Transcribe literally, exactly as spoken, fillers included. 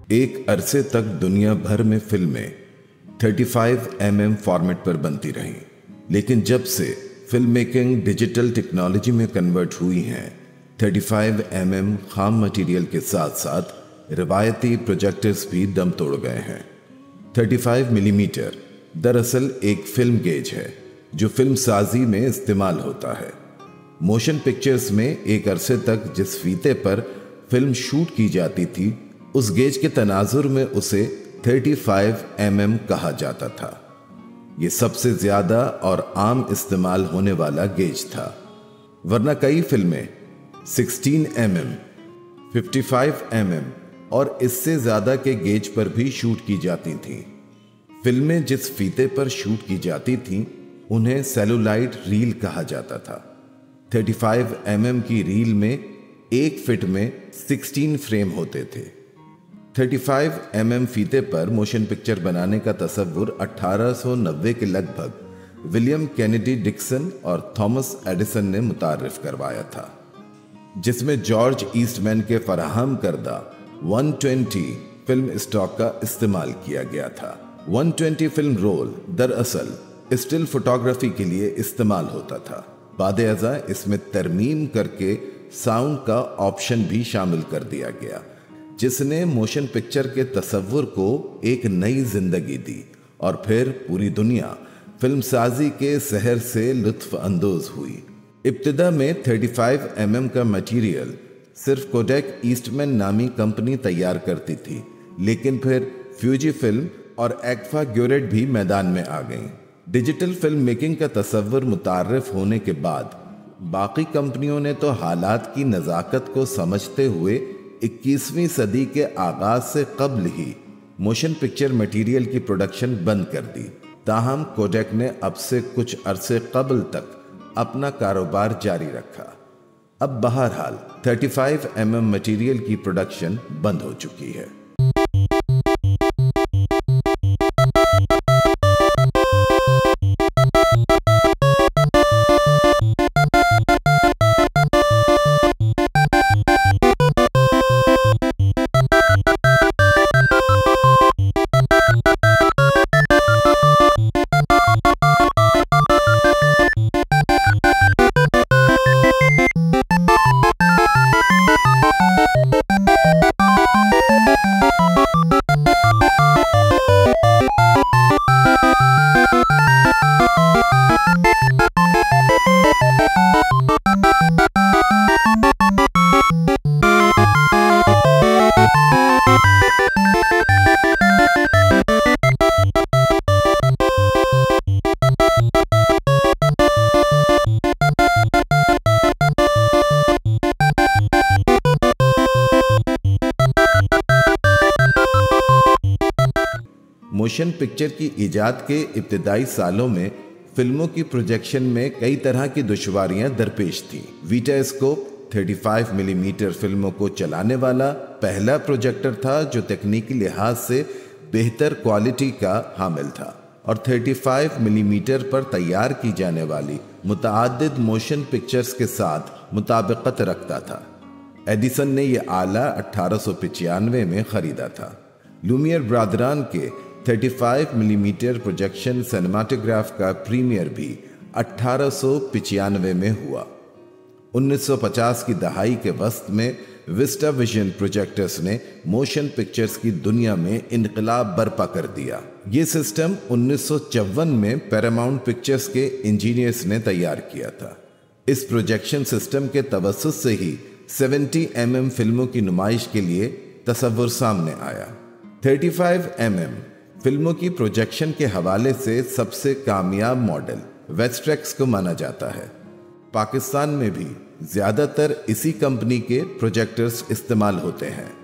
एक अरसे तक दुनिया भर में फिल्में पैंतीस एम एम फॉर्मेट पर बनती रहीं, लेकिन जब से फिल्म मेकिंग डिजिटल टेक्नोलॉजी में कन्वर्ट हुई हैं, पैंतीस एम एम खाम मटेरियल के साथ साथ रिवायती प्रोजेक्टर्स भी दम तोड़ गए हैं। पैंतीस मिलीमीटर दरअसल एक फिल्म गेज है जो फिल्म साजी में इस्तेमाल होता है। मोशन पिक्चर्स में एक अरसे तक जिस फीते पर फिल्म शूट की जाती थी, उस गेज के तनाजुर में उसे पैंतीस एम एम कहा जाता था। यह सबसे ज्यादा और आम इस्तेमाल होने वाला गेज था, वरना कई फिल्में सोलह एम एम, पचपन एम एम और इससे ज्यादा के गेज पर भी शूट की जाती थीं। फिल्में जिस फीते पर शूट की जाती थीं, उन्हें सेलुलाइड रील कहा जाता था। पैंतीस एम एम की रील में एक फिट में सोलह फ्रेम होते थे। पैंतीस एम एम फीते पर मोशन पिक्चर बनाने का तसव्वुर अठारह सौ नब्बे के लगभग विलियम केनेडी डिक्सन और थॉमस एडिसन ने मुतारिफ करवाया था, जिसमें जॉर्ज ईस्टमैन के फराहम करदा एक सौ बीस फिल्म स्टॉक का इस्तेमाल किया गया था। एक सौ बीस फिल्म रोल दरअसल स्टिल फोटोग्राफी के लिए इस्तेमाल होता था। बाद-ए-अज़ा इसमें तरमीम करके साउंड का ऑप्शन भी शामिल कर दिया गया, जिसने मोशन पिक्चर के तसव्वुर को एक नई जिंदगी दी और फिर पूरी दुनिया फिल्मसाजी के सहर से लुत्फ अंदोज हुई। इब्तिदा में पैंतीस एम एम का मटेरियल सिर्फ कोडेक ईस्टमैन नामी कंपनी तैयार करती थी, लेकिन फिर फ्यूजी फिल्म और एक्फा ग्योरेट भी मैदान में आ गईं। डिजिटल फिल्म मेकिंग का तसव्वुर मुतारिफ होने के बाद बाकी कंपनियों ने तो हालात की नज़ाकत को समझते हुए इक्कीसवीं सदी के आगाज से कब्ल ही मोशन पिक्चर मटेरियल की प्रोडक्शन बंद कर दी। ताहम कोडेक ने अब से कुछ अरसे कब्ल तक अपना कारोबार जारी रखा। अब बहरहाल पैंतीस एम एम मटेरियल की प्रोडक्शन बंद हो चुकी है। मोशन पिक्चर की इजाद के इब्तिदाई सालों में फिल्मों की प्रोजेक्शन में कई तरह की दुश्वारियां दरपेश थी। वीटास्कोप पैंतीस मिलीमीटर फिल्मों को चलाने वाला पहला प्रोजेक्टर था जो तकनीकी लिहाज से बेहतर क्वालिटी का हामिल था और पैंतीस मिलीमीटर पर तैयार की जाने वाली मुतअद्दिद मोशन पिक्चर्स के साथ मुताबिकत रखता था। एडिसन ने यह आला अठारह सौ पचानवे में खरीदा था। लुमियर ब्रादरान के पैंतीस मिलीमीटर प्रोजेक्शन सिनेमाटोग्राफ का प्रीमियर भी अठारह सौ पचानवे में हुआ। उन्नीस सौ पचास की दहाई के वस्त में विस्टा विजन प्रोजेक्टर्स ने मोशन पिक्चर्स की दुनिया में इनकलाब बर्पा कर दिया। ये सिस्टम उन्नीस सौ चौवन में पैरामाउंट पिक्चर्स के इंजीनियर्स ने तैयार किया था। इस प्रोजेक्शन सिस्टम के तवस्सुत से ही सत्तर एम एम फिल्मों की नुमाइश के लिए तसव्वुर सामने आया। पैंतीस एम एम फिल्मों की प्रोजेक्शन के हवाले से सबसे कामयाब मॉडल वेस्ट्रेक्स को माना जाता है। पाकिस्तान में भी ज्यादातर इसी कंपनी के प्रोजेक्टर्स इस्तेमाल होते हैं।